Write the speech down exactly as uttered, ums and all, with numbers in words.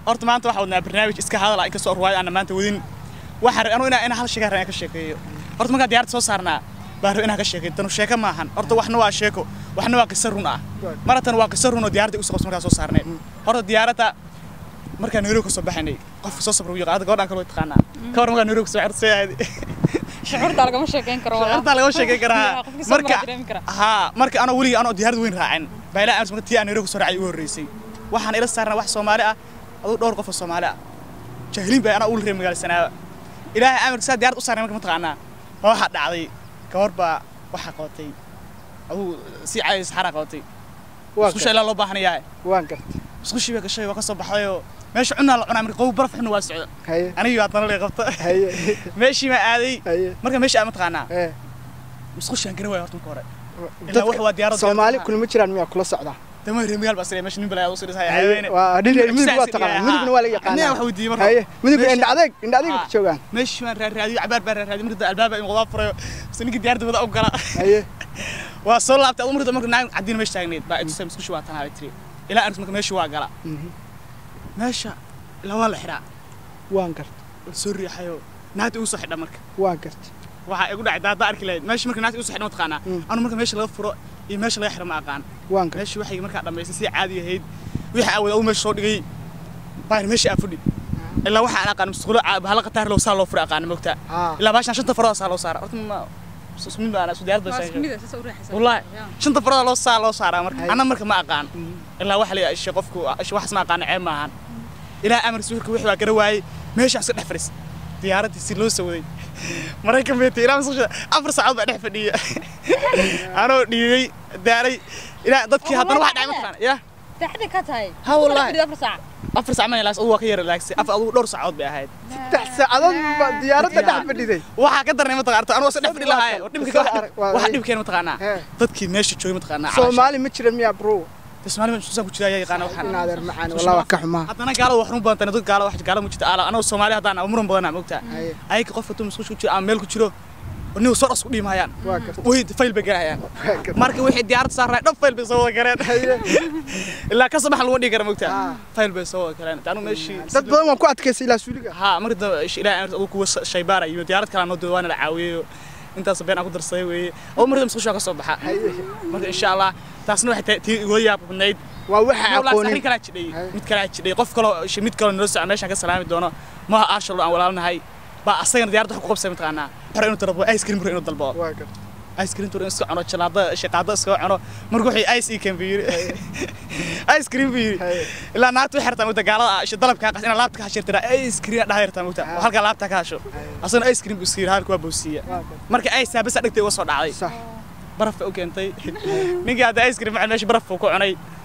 horta maanta waxa wadnaa barnaamij iska hadal ay ka soo ruwaay ana maanta wadin waxa anu ina ina hal shaqo raan ka sheekeeyo horta marka diyaarad soo saarnaa baa ina ka sheekeeyo tan sheeko ma ahan horta waxna waa sheeko waxna waa qisar run ah maratan waa qisar run oo diyaarada u soo qabsan marka soo saarnay horta diyaarada marka Nairobi ka soo baxnay qof soo sabro iyo qaad gabadhan kale taqaana ka war marka Nairobi soo xirtay شعور دالك ما شاكين كرا والله شعور دالك ما شاكين كرا مركا ها مركا أنا ولي أنا ديار وين راعين بيلا أمس مرتي أنا روح سرعي ورئيسي وحنا إلى صارنا واحد صومالي أو دور قف الصومالي جاهلين بي أنا أقول غير مجال السنة إلى أمر ساد ديار أصارنا مركا متقعنا واحد عادي كوربا واحد قوتي أو سي عايز حركاتي سكوش إلى الله بحني ياي وانكرت سكوش بيك الشيء وقصب بحيو ماشي عنا العنا من قوة برف إحنا واسع أنا يعطنا لي غلطة ماشي ما عادي مركب ماشي أنا متقنا مسخش عن كنوي هرتم كورة إلا واحد ديار سومالي كل متشران ميا كل صعدة تمام رميال بس ماشي نبلا يوصل هاي عيني ودي مين بقى تقنا مين بنوالي يقنا أنا وحودي مرة هاي مين بقى إن عادك إن عادك بتشوفان ماشي ما رادي عبار بر رادي مرة الباب مغافرة بس نيجي ديار ده أوكلا هاي وصل لعبت أول مرة مرة نعم عدينا ماشي تاجنيد بقى تسمع مسخش وقتها هاي تري إلى أنت ماشي واقلا ماشي لا والله حرام وانكرت سوري حيو نهات أوصح حدا مرك وانكرت waxa igu dhacay daad arki leed meesh marka naas igu saxno taqaana anu marka meesh laga furo iyo meesh laga xirma aqaan waanka meesh waxa marka dhameysay si caadi ahayd wixii awood oo meesh soo dhigay baan meesh afudhi ilaa waxa aan aqaan masquulo hal qataar loo saa loo furo aqaan mogta ilaa baashan shanta faro saa loo saara horta ma sumid baan soo diyaar basay wallahi shanta faro loo saa loo saara marka ana marka ma aqaan ilaa waxa la yeeshay qofku wax ma aqaan ceeb ma ahan ilaa amar suulka wixii waa gara waayay meesha iska dhex fariis diyaaradii si loo sawaday maraykan beetay ilaa masqasha afar saacadood baa dhex fadhiya anoo dhiibay daaray ilaa dadkii haddana wax dhacay mataqaan ya taxdi ka tahay ha wallahi afar saac afar saac ma ilaas oo ka yar laagsay afar aduu dhowr saacadood bay ahayd saddex saacadood diyaaradda dhex fadhiday waxa ka darnay mataqaan anoo saddex fadhi lahaay oo dhibka waxa dhibkeen mataqaana dadkii meesha joogay mataqaana Soomaali ma jiran miya bro Soomaali ma soo ku jiray yaqaan waxaan naadir macaan wallahi waa ka xumaa haddana gaalo wax run badan dad gaalo wax gaalo ma jirto ala anoo Soomaali haddana umran badan ma ogtaa ay ka qofka tuu ku jiro ama meel ku jiro inuu soo isku dhimayaan way fayl bagayaan marka wixii diyaarad saaray dhab fayl bay soo gaareen ilaa ka sabax lagu dhigi karo ma ogtaa fayl bay soo gaareen taanu meeshii dad badan waan ku adkaysay ilaa suuliga ha marka ilaa uu ku shaybaara iyo diyaarad kale noo doona la caawiyo intaas been aku darsaday weey oo marada masqasho ka soo baxa marka insha Allah taasna waxay tii igu yaabnayd waa waxa aqoonay mid kala jiday mid kala jiday qof kale mid kale noo soo meesha ka salaami doono ma aashalo aan walaalnahay ba asagana diyaarada ku qabsay mataqaana hore inuu tarbo ice cream inuu dalbo ice cream tur iska cuno jalaada shaqada iska cuno markuu wixii ice cream biir ice cream biir ila naartu xirtaan u dagaalada isha dalabka qas in laabta ka hashirtira ice cream dhaayirtaan u taa halka laabta ka hasho asana ice cream iskiir halka waa boosiya marka ice bas dhigtay oo soo dhacday baraf u keentay ninka ice cream macna meesha baraf ku cunay